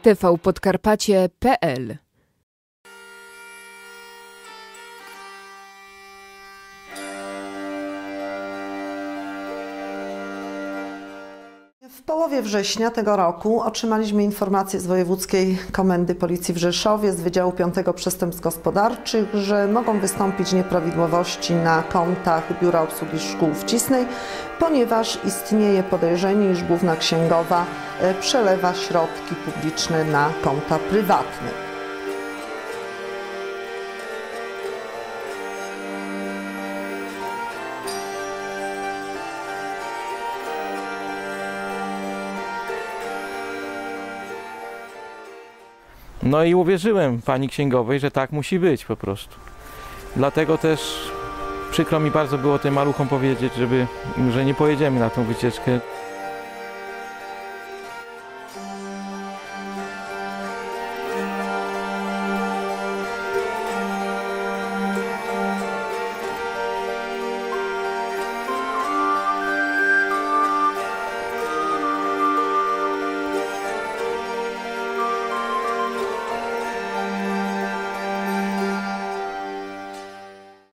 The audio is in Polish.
tvpodkarpacie.pl. W połowie września tego roku otrzymaliśmy informację z Wojewódzkiej Komendy Policji w Rzeszowie z Wydziału 5 Przestępstw Gospodarczych, że mogą wystąpić nieprawidłowości na kontach Biura Obsługi Szkół w Cisnej, ponieważ istnieje podejrzenie, iż główna księgowa przelewa środki publiczne na konta prywatne. No i uwierzyłem pani księgowej, że tak musi być po prostu. Dlatego też przykro mi bardzo było tym maluchom powiedzieć, że nie pojedziemy na tą wycieczkę.